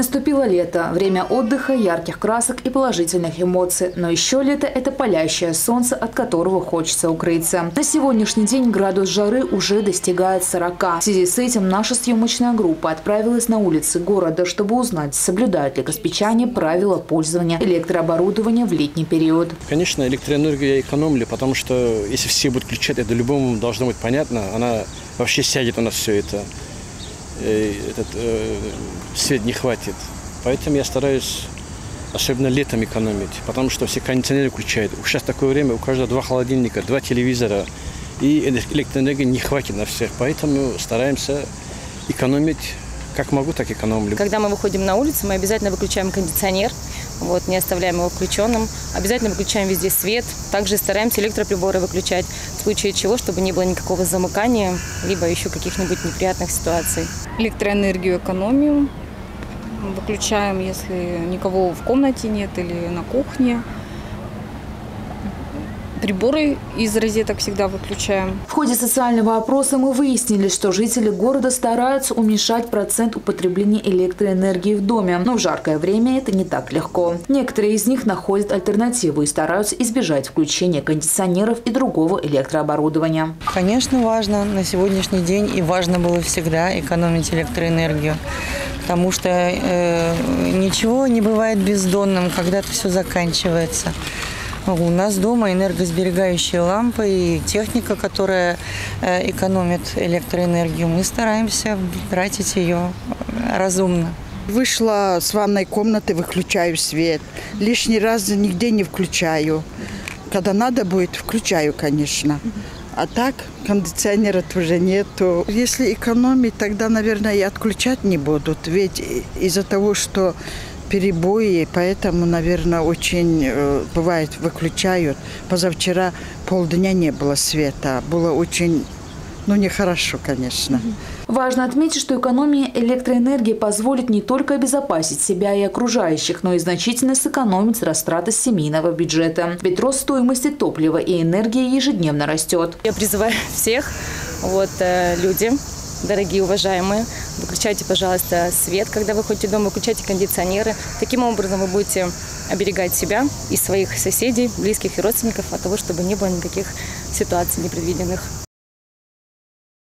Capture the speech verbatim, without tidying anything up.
Наступило лето, время отдыха, ярких красок и положительных эмоций. Но еще лето – это палящее солнце, от которого хочется укрыться. На сегодняшний день градус жары уже достигает сорока. В связи с этим наша съемочная группа отправилась на улицы города, чтобы узнать, соблюдают ли каспичане правила пользования электрооборудования в летний период. Конечно, электроэнергию я экономлю, потому что если все будут включать, это любому должно быть понятно. Она вообще сядет у нас все это. Этот э, свет не хватит. Поэтому я стараюсь, особенно летом, экономить. Потому что все кондиционеры включают. Сейчас такое время, у каждого два холодильника, два телевизора. И электроэнергии не хватит на всех. Поэтому стараемся экономить. Как могу, так экономлю. Когда мы выходим на улицу, мы обязательно выключаем кондиционер. Вот, не оставляем его включенным. Обязательно выключаем везде свет. Также стараемся электроприборы выключать, в случае чего, чтобы не было никакого замыкания, либо еще каких-нибудь неприятных ситуаций. Электроэнергию экономим. Выключаем, если никого в комнате нет или на кухне. Приборы из розеток всегда выключаем. В ходе социального опроса мы выяснили, что жители города стараются уменьшать процент употребления электроэнергии в доме. Но в жаркое время это не так легко. Некоторые из них находят альтернативу и стараются избежать включения кондиционеров и другого электрооборудования. Конечно, важно на сегодняшний день, и важно было всегда экономить электроэнергию. Потому что э, ничего не бывает бездонным, когда-то все заканчивается. У нас дома энергосберегающие лампы и техника, которая экономит электроэнергию. Мы стараемся тратить ее разумно. Вышла с ванной комнаты, выключаю свет. Лишний раз нигде не включаю. Когда надо будет, включаю, конечно. А так кондиционера тоже нету. Если экономить, тогда, наверное, и отключать не будут. Ведь из-за того, что перебои, поэтому, наверное, очень э, бывает выключают. Позавчера полдня не было света. Было очень, ну, нехорошо, конечно. Важно отметить, что экономия электроэнергии позволит не только обезопасить себя и окружающих, но и значительно сэкономить растраты семейного бюджета. Ведь рост стоимости топлива и энергии ежедневно растет. Я призываю всех, вот, э, люди, дорогие, уважаемые, выключайте, пожалуйста, свет, когда вы ходите дома, выключайте кондиционеры. Таким образом вы будете оберегать себя и своих соседей, близких и родственников от того, чтобы не было никаких ситуаций непредвиденных.